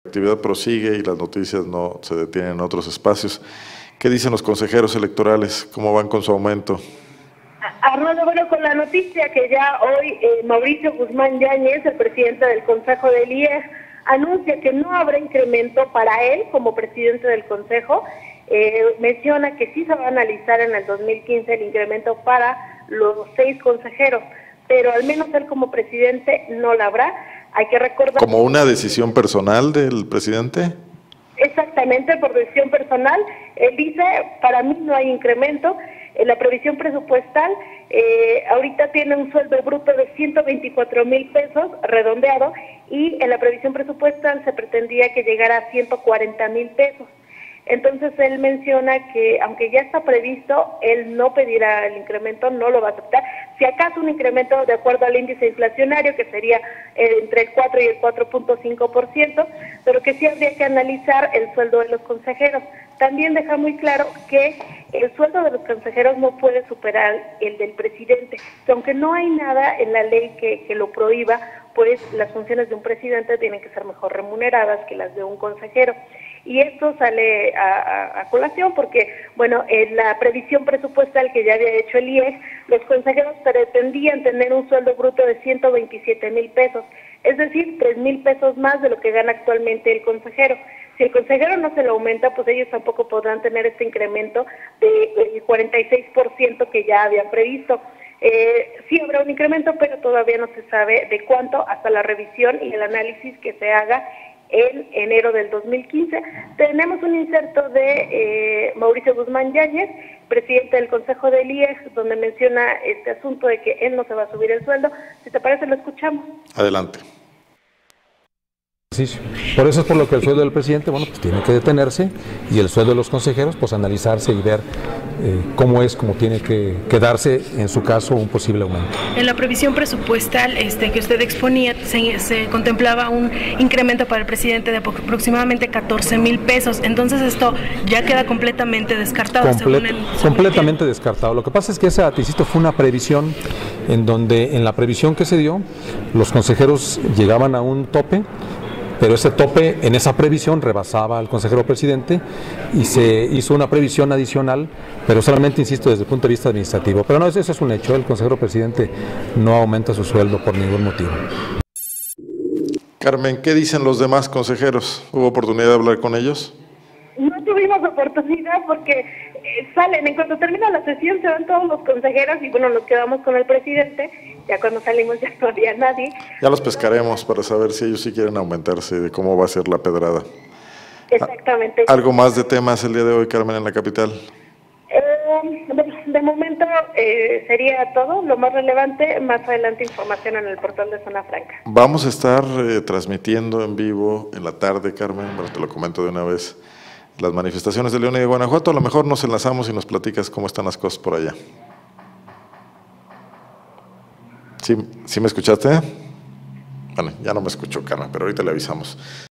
La actividad prosigue y las noticias no se detienen en otros espacios. ¿Qué dicen los consejeros electorales? ¿Cómo van con su aumento? Armando, bueno, con la noticia que ya hoy Mauricio Guzmán Yáñez, el presidente del Consejo del IEG, anuncia que no habrá incremento para él como presidente del Consejo. Menciona que sí se va a analizar en el 2015 el incremento para los 6 consejeros, pero al menos él como presidente no la habrá. Hay que recordar... ¿Como una decisión personal del presidente? Exactamente, por decisión personal. Él dice, para mí no hay incremento. En la previsión presupuestal, ahorita tiene un sueldo bruto de 124,000 pesos, redondeado, y en la previsión presupuestal se pretendía que llegara a 140,000 pesos. Entonces él menciona que aunque ya está previsto, él no pedirá el incremento, no lo va a aceptar. Si acaso un incremento de acuerdo al índice inflacionario, que sería entre el 4 y el 4.5%, pero que sí habría que analizar el sueldo de los consejeros. También deja muy claro que el sueldo de los consejeros no puede superar el del presidente, que aunque no hay nada en la ley que lo prohíba, pues las funciones de un presidente tienen que ser mejor remuneradas que las de un consejero. Y esto sale a colación porque, bueno, en la previsión presupuestal que ya había hecho el IEG, los consejeros pretendían tener un sueldo bruto de 127,000 pesos, es decir, 3,000 pesos más de lo que gana actualmente el consejero. Si el consejero no se lo aumenta, pues ellos tampoco podrán tener este incremento del 46% que ya habían previsto. Sí habrá un incremento, pero todavía no se sabe de cuánto hasta la revisión y el análisis que se haga en enero del 2015. Tenemos un inserto de Mauricio Guzmán Yáñez, presidente del Consejo del IEG, donde menciona este asunto de que él no se va a subir el sueldo. Si te parece, lo escuchamos. Adelante. Por eso es por lo que el sueldo del presidente, bueno, pues tiene que detenerse, y el sueldo de los consejeros, pues analizarse y ver cómo tiene que darse, en su caso, un posible aumento. En la previsión presupuestal que usted exponía, se contemplaba un incremento para el presidente de aproximadamente 14,000 pesos. Entonces esto ya queda completamente descartado. Completamente descartado. Lo que pasa es que esa, te insisto, fue una previsión en donde, en la previsión que se dio, los consejeros llegaban a un tope, pero ese tope en esa previsión rebasaba al consejero presidente y se hizo una previsión adicional, pero solamente, insisto, desde el punto de vista administrativo. Pero no, eso es un hecho, el consejero presidente no aumenta su sueldo por ningún motivo. Carmen, ¿qué dicen los demás consejeros? ¿Hubo oportunidad de hablar con ellos? No tuvimos oportunidad porque salen, en cuanto termina la sesión se van todos los consejeros y bueno, nos quedamos con el presidente. Ya cuando salimos ya no había nadie. Ya los pescaremos para saber si ellos sí quieren aumentarse, de cómo va a ser la pedrada. Exactamente. ¿Algo más de temas el día de hoy, Carmen, en la capital? De momento sería todo, lo más relevante. Más adelante información en el portal de Zona Franca. Vamos a estar transmitiendo en vivo en la tarde, Carmen, bueno, te lo comento de una vez, las manifestaciones de León y de Guanajuato. A lo mejor nos enlazamos y nos platicas cómo están las cosas por allá. ¿Sí me escuchaste? Bueno, ya no me escuchó, Carmen, pero ahorita le avisamos.